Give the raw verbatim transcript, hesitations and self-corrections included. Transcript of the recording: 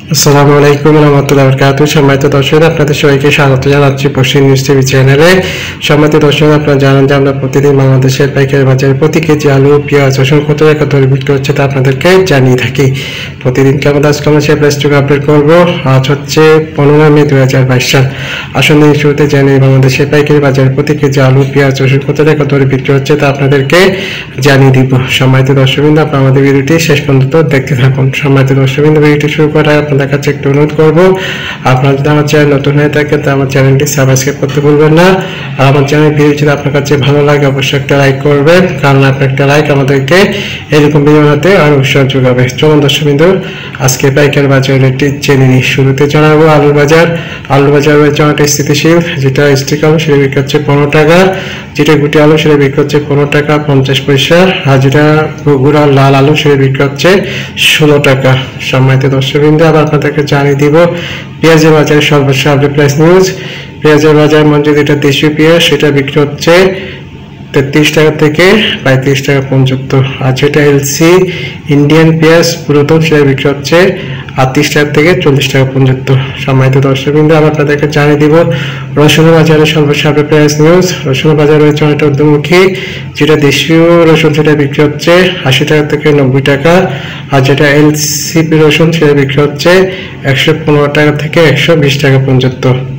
আসসালামু আলাইকুম ওয়া রাহমাতুল্লাহি ওয়া বারাকাতুহু। সম্মানিত দর্শক, আপনাদের সবাইকে স্বাগত জানাচ্ছি পশ্চিম নিউজ টিভি চ্যানেলে। সম্মানিত দর্শক, আপনারা জানেন যে আমরা প্রতিদিন বাংলাদেশের পাইকারি বাজারে প্রতি কেজি আলু, পেঁয়াজ, রসুন কত টাকা দরে বিক্রি হচ্ছে তা আপনাদেরকে জানিয়ে থাকি। প্রতিদিন কেমন আজকে আমরা সেই প্রাইসটুকু আপডেট করবো। আজ হচ্ছে পনেরো মে দুই হাজার বাইশ সাল। আসুন এই শুরুতে জানি বাংলাদেশের পাইকারি বাজারে প্রতি কেজি আলু, পেঁয়াজ, রসুন কত টাকা দরে বিক্রি হচ্ছে তা আপনাদেরকে জানিয়ে দিব। সম্মানিত দর্শকবৃন্দ, আপনারা আমাদের ভিডিওটি শেষ পর্যন্ত দেখতে থাকুন। সম্মানিত দর্শকবৃন্দ, ভিডিওটি শুরু করার আগে আপনাদের কাছে একটু অনুরোধ করবো, আপনারা যদি আমার চ্যানেল নতুন হয়ে থাকেন তো আমার চ্যানেলটি সাবস্ক্রাইব করতে ভুলবেন না। আর আমার চ্যানেল ভিডিও যদি আপনার কাছে ভালো লাগে অবশ্যই একটা লাইক করবেন, কারণ আপনার একটা লাইক আমাদেরকে এরকম ভিডিও বানাতে আরো উৎসাহ যোগাবে। চলুন দর্শকবৃন্দ, আজকে পাইকারি বাজার রেটটি জেনে নিই। শুরুতে জানাবো আলুর বাজার। আলুর বাজার রয়েছে অনেকটা স্থিতিশীল। যেটা স্টিক আলু সেটা বিক্রি হচ্ছে পনেরো টাকা, যেটা গুটি আলু সেটা বিক্রি হচ্ছে পনেরো টাকা পঞ্চাশ পয়সা, আর যেটা গুড়া লাল আলু সেটা বিক্রি হচ্ছে ষোলো টাকা। সম্মানিত দর্শকবৃন্দ, আবার আপনাদেরকে জানিয়ে দিব পেঁয়াজের বাজারে সর্বোচ্চ আপডেট প্রাইস নিউজ। পেঁয়াজের বাজার মধ্যে যেটা দেশীয় পেঁয়াজ সেটা বিক্রি হচ্ছে তেত্রিশ টাকা থেকে পঁয়ত্রিশ টাকা পর্যন্ত, আর যেটা এলসি ইন্ডিয়ান পেঁয়াজ পুরাতন সেটা বিক্রি হচ্ছে আটত্রিশ টাকা থেকে চল্লিশ টাকা পর্যন্ত। সম্মানিত দর্শকবৃন্দ, আমরা আপনাদেরকে জানিয়ে দিব রসুনের বাজারে সর্বোচ্চ আপডেট প্রাইস নিউজ। রসুনের বাজার রয়েছে অনেকটা ঊর্ধ্বমুখী। যেটা দেশীয় রসুন সেটা বিক্রি হচ্ছে আশি টাকা থেকে নব্বই টাকা, আর যেটা এলসিপি রসুন সেটা বিক্রি হচ্ছে একশো পনেরো টাকা থেকে একশো বিশ টাকা পর্যন্ত।